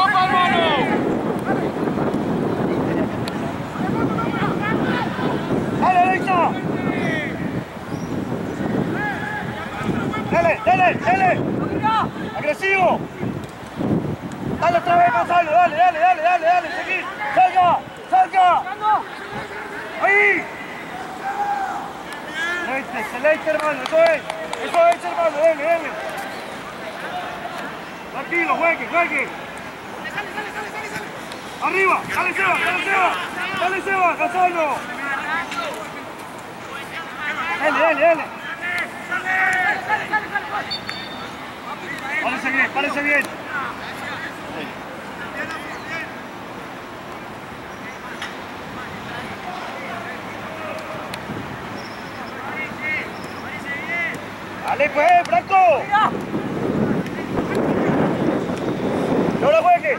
¡Dale, Leisa! ¡Dale! ¡Agresivo! ¡Dale otra vez, Gonzalo! ¡Dale! ¡Seguí! ¡Salga! ¡Ahí! Excelente, hermano, eso es, hermano, dale. Tranquilo, juegue. Arriba, dale Seba, Gonzalo. Dale. Parece bien. Dale pues, Franco. No lo juegue.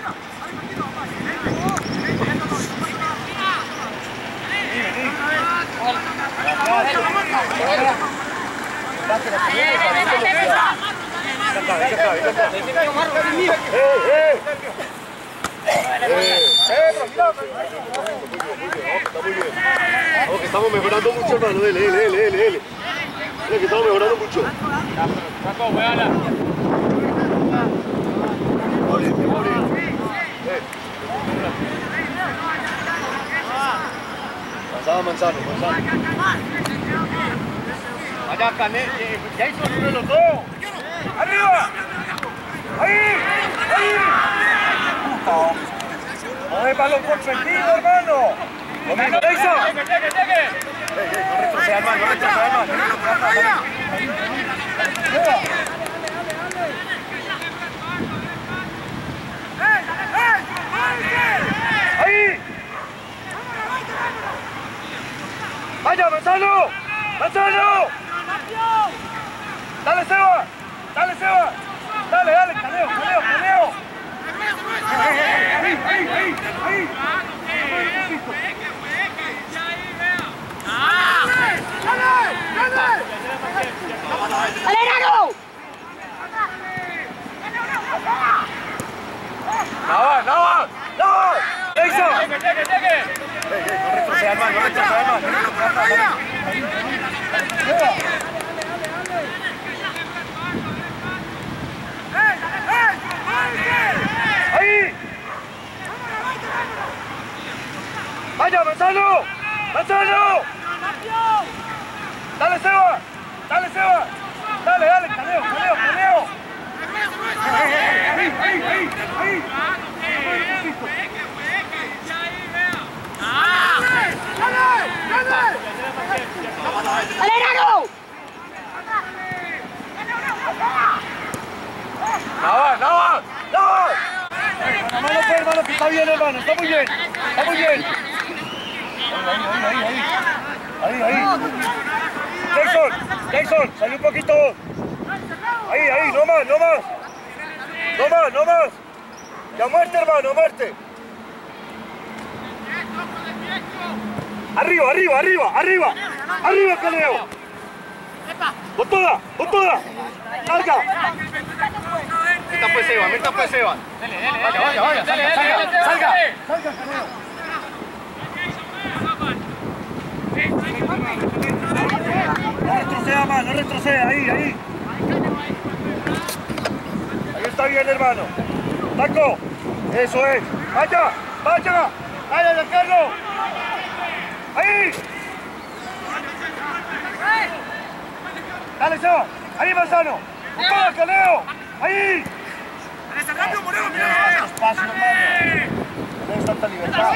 Estamos mejorando mucho, hermano. Dele. Que estamos mejorando mucho. Franco, juegala. Pasaba Manzano. Allá, Canet, ya hizo uno de los dos. ¡Arriba! ¡Ahí! No es balón consentido, hermano. Domingo, Leisa. No retroceda, hermano. ¡Ahí! ¡Vaya, Gonzalo! ¡Dale, Seba! ¡Dale, Caneo! ¡Ahí! ¡Dale, Nano! ¡No! ¡Leisa! No retroceda, hermano. ¡Ahí! ¡Vaya, Gonzalo! ¡Dale, Seba! ¡Dale, Caneo! ¡Ahí! ¡Dale, Nano! ¡No! Hermano, que está bien, hermano, está muy bien. Ahí. Jason, salió un poquito. Ahí, no más. Ya muerte, hermano, muerte. Arriba, Caneo. Con toda. Salga. Meta pues, Seba. Vaya. Salga, Caneo. No retroceda, ahí. Ahí está bien, hermano. Taco, eso es. Vaya. Dale, Carlos. Ahí. Dale, Seba. Ahí, Manzano. Con todo, Caneo. Ahí. Espacio, hermano. No tienes tanta libertad.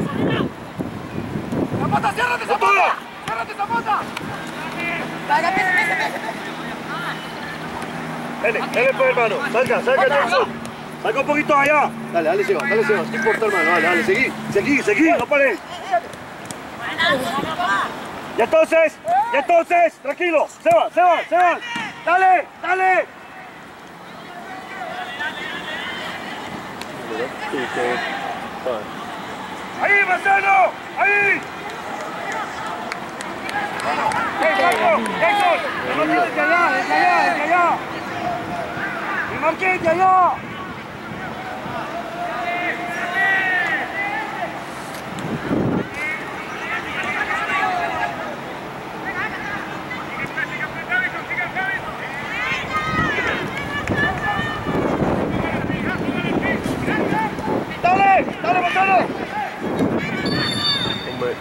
¡Zapata, ciérrate, Zapata! Dale pues, hermano. Salga, Jason. Salga un poquito allá. Dale, Seba. No importa, hermano. Dale, seguí. No pares. Ya entonces, tranquilo. Seba. Dale. Ahí, Marcelo. Ahí. Jason. Desde allá. Y Marquín, de allá. Hombre.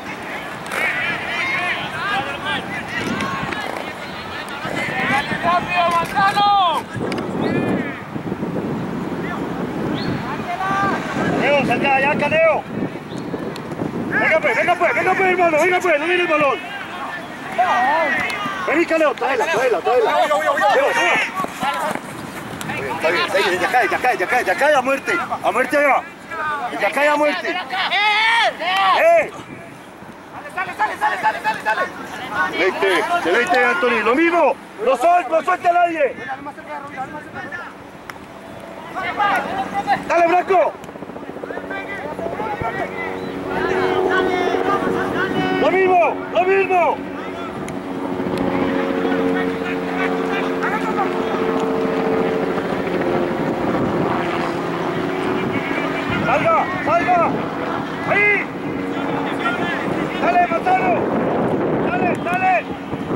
¡Rápido, Manzano! Leo, salga allá, Caneo. Venga pues, hermano, venga pues, no viene el balón. Vení, Caneo, tráela. Leo, está bien, ya cae, a muerte allá. Ya cae a muerte. Deleite, Anthony, lo mismo. No suelte a nadie. Dale, Blanco. Lo mismo. Salga. Ahí. Dale, Manzano. Dale.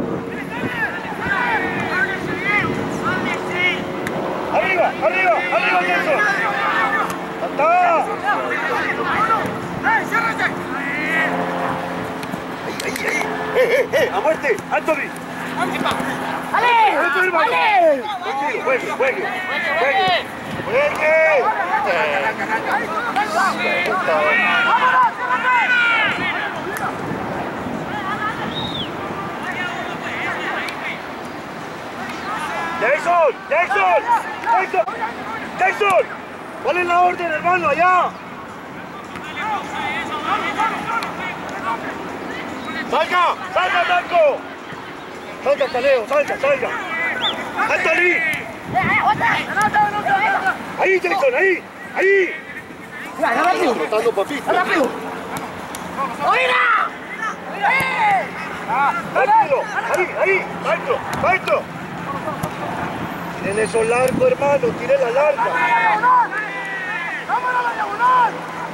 Arriba, Nelson. ¡Está! Ahí. A muerte, Anthony. ¡Ale! Juegue. Jackson, ¿cuál es la orden, hermano, allá? ¡Salga, Blanco! ¡Salga, Caneo, salga! ¡Anthony! ¡Ahí, Jackson, ahí! Rotando, papito. ¡Rápido! Ahí, maestro. Tiren eso largo, hermano, tiren la larga. ¡Vámonos a la diagonal!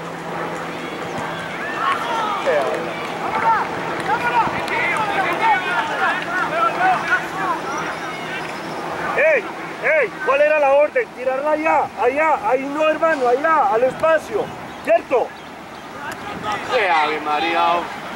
¡Ey! ¿Cuál era la orden? Tirarla allá, ahí no, hermano, allá, al espacio, ¿cierto? ¡Qué Ave María!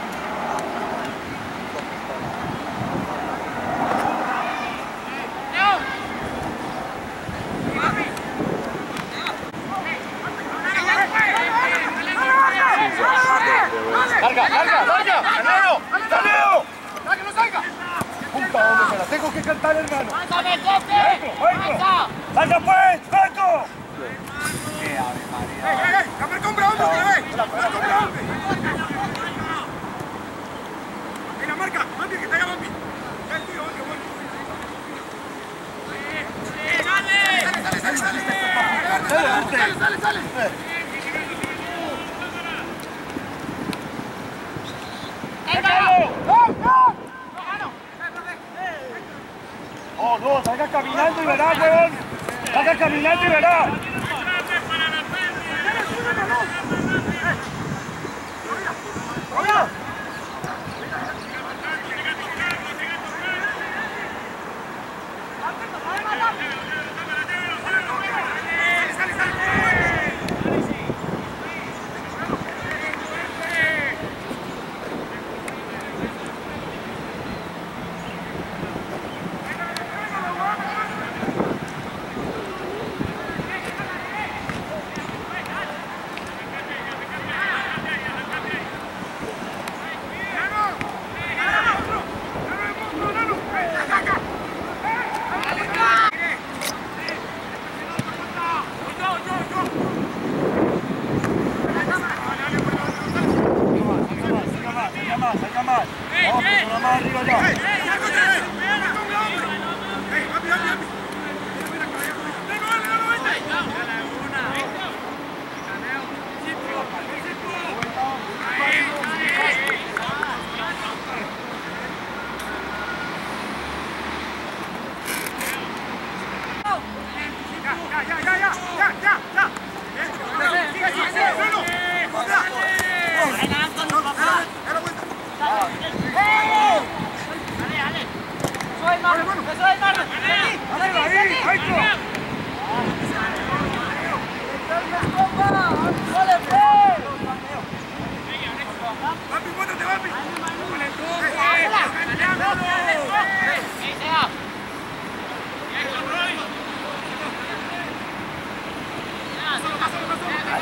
¡Larga! ¡Caneo! ¡Puta, hombre, se la tengo que cantar, hermano! ¡Salga pues, Franco! ¡Qué Ave María! ¡Cámara con Brown, otra vez! ¡Mira, marca! ¡Mami, que te haga Mami! ¡Sale! No, salga caminando y verá, weón. Salga caminando y verá.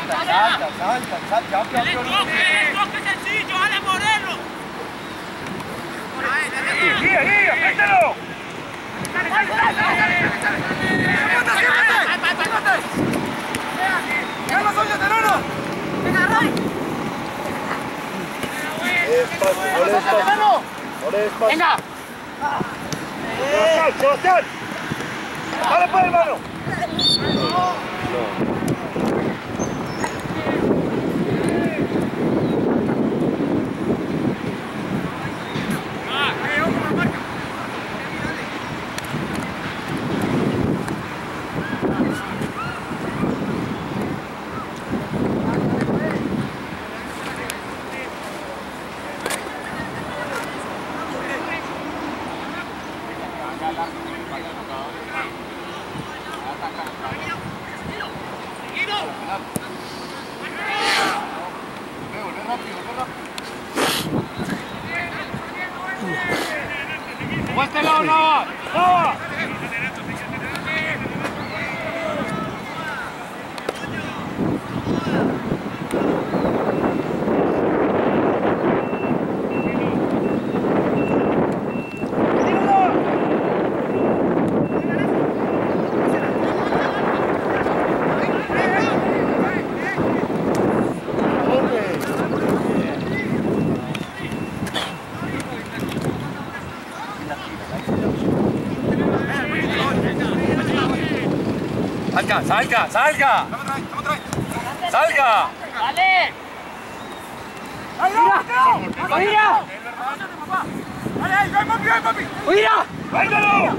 Venga. Sebastián. Dale por el mano. ¡Muéstralo, Nava! ¡Nava! ¡Salga! ¡Salga! ¡Salga! ¡Dale! ¡Mira! ¡Mira! ¡Dale, papi! ¡Mira! ¡Váyalo!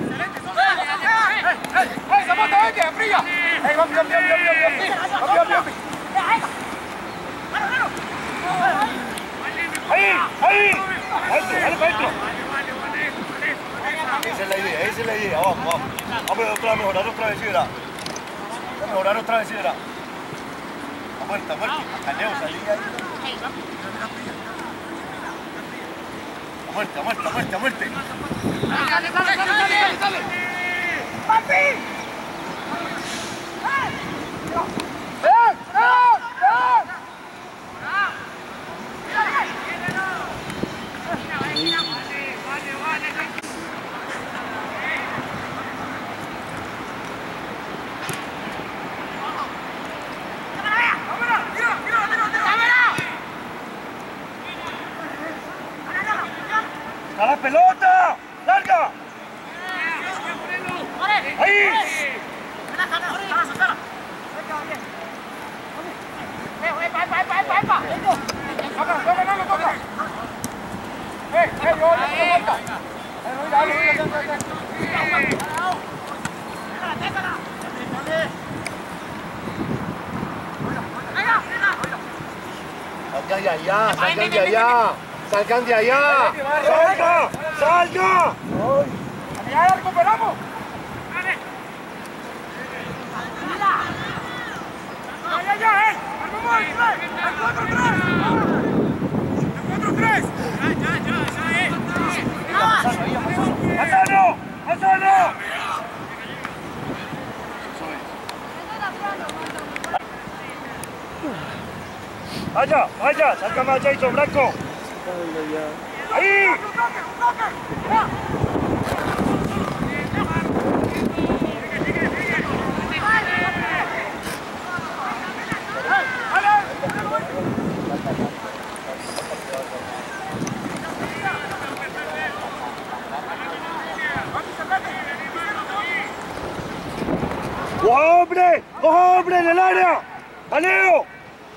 ¡Ey, Zapata, vete! ¡Fría! ¡Ey, papi! ¡Ahí! ¡Dale para adentro! Esa es la idea, vamos. Vamos a mejorar otra vez, ¿verdad? Mejorar otra vez, ¿verdad? Muerta. Caneo, salí ahí. Muerte. ¡Dale! ¡Papi! ¡A la pelota! ¡Larga! ¡Ahí! ¡Salgan de allá! ¡Salga! ¡Ya la recuperamos! ¡Ya! ¡Vamos! ¡El 4-3! ¡Hazano! Vaya, saca más Jason Blanco. Ahí. ¡Hombre! ¡En el área! ¡Aleo!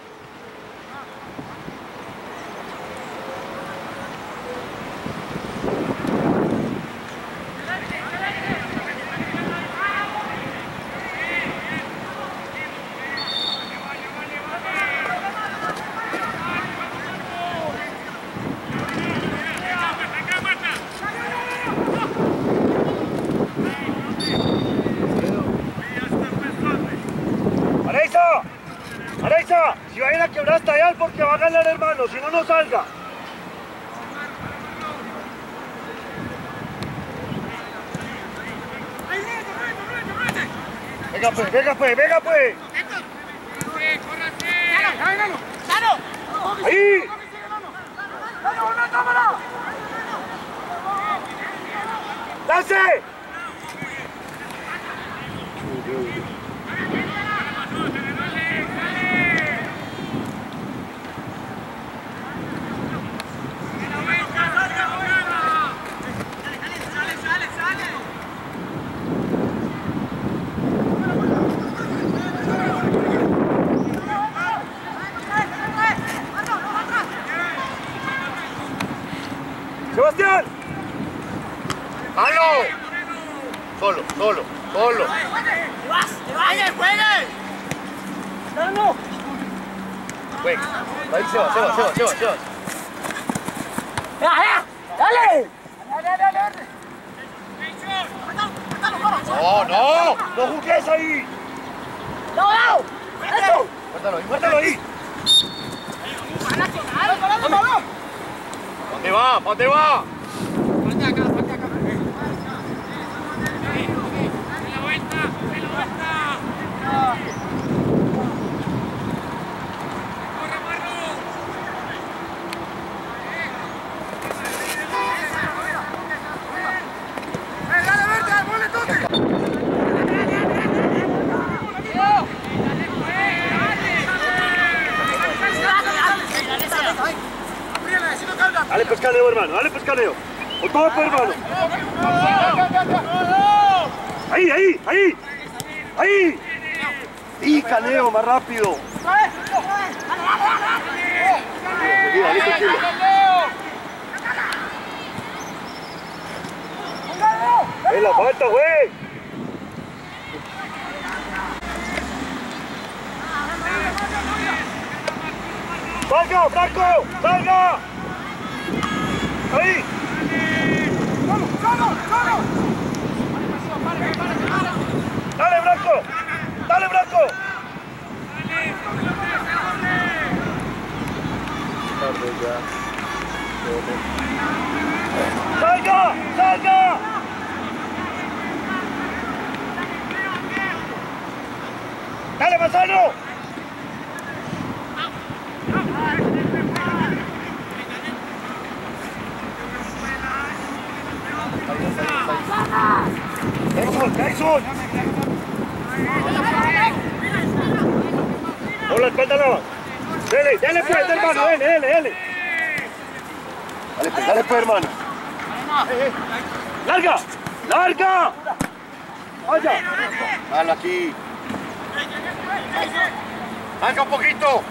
¡Areiza! Si vayan a quebrar hasta allá porque va a ganar, hermano, si no salga. Venga pues. ¡Ahí! ¡Lance! ¡Sebastián! ¡Halo! Solo. Juega. Ahí se va. ¡No! ¡No jugues ahí! ¡Muértalo ahí! ¿Dónde va? Dale pescaneo, hermano, dale pescaneo. Con todo, hermano. Ahí. Y caneo, más rápido. Dale, tranquilo. La falta, güey. ¡Salga, Franco! ¡Salga! ¡Ahí! ¡Solo! ¡Dale, Franco! ¡Salga! ¡Dale, Manzano! ¡Tyson! ¡Hola, espátalo! ¡Dale pues, hermano! ¡Dale! Dale pues, hermano. ¡Larga! ¡Vaya! ¡Hala aquí! ¡Salga un poquito!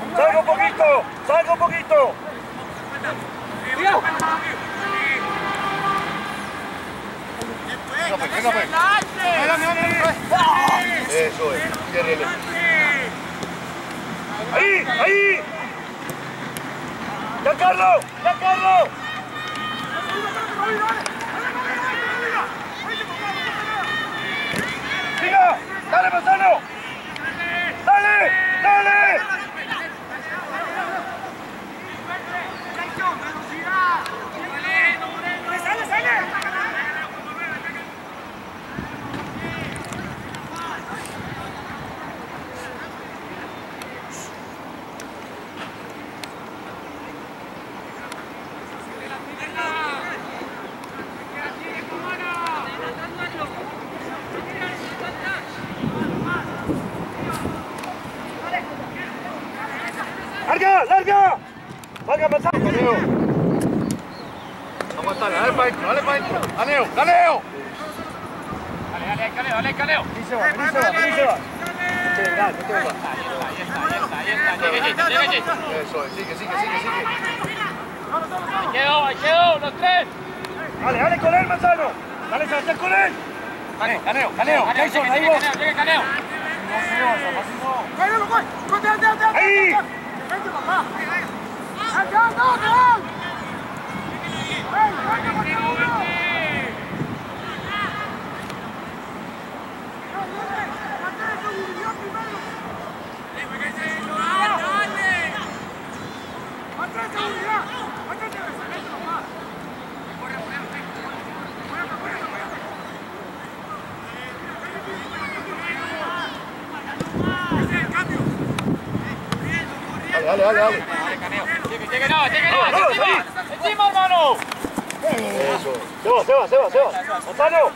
Venga, pues. Eso es. Ahí. ¡Ya, Carlos! ¡Siga! ¡Dale, Manzano! ¡Dale! ¡Larga! Manzano! Aguantale, dale para adentro. ¡Caneo! Dale, Caneo. Vení se va. Eso es, sigue. Ahí quedó, los tres. Dale con él, Manzano. Dale, Sebastián, con él. Caneo. Tyson, ahí vos. Llegue Caneo. Ahí. Dale. llegue no, encima. Encima, hermano. Eso. Seba. Otano.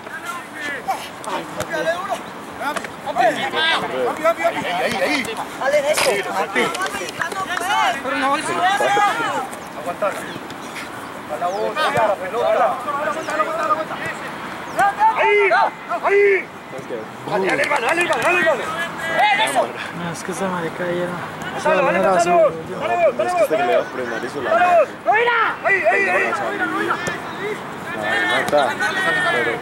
Ahí. Pero no, Aguantar. A la bola, la pelota. Ahí. Dale, hermano. No, es que esa marica ya no. Dale. Es que este que le va a frenar hizo la Ahí. mata. Pero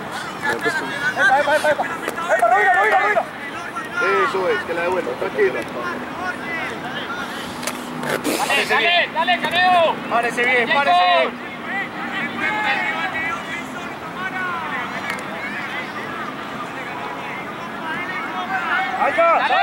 Eso es, que la devuelva, tranquilo. Dale, Caneo. Párese bien. Ahí va. Dale.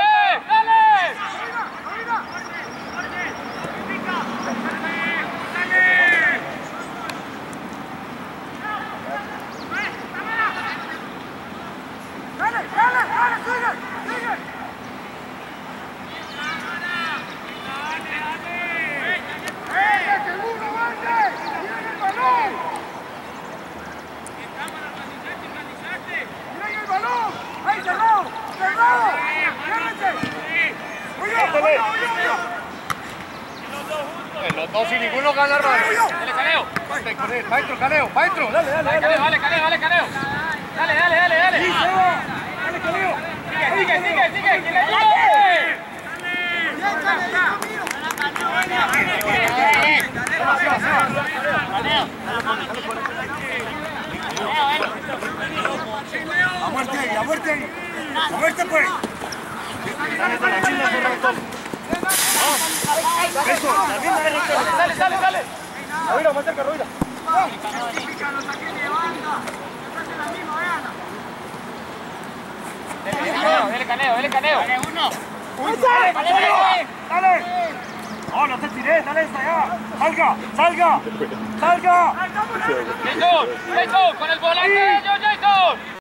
Los dos sin ninguno gana, hermano. Dale, Caneo. Maestro, Caneo. Dale. Dale, Caneo. Dale. Sigue. Que le ayude. A muerte pues. Eso, la misma de Roberto. Dale. Roira, más cerca, Roira. Dale, Caneo. Dale, uno. Dale. No te tiré, dale esta ya. Salga. Jason, con el volante, Jason.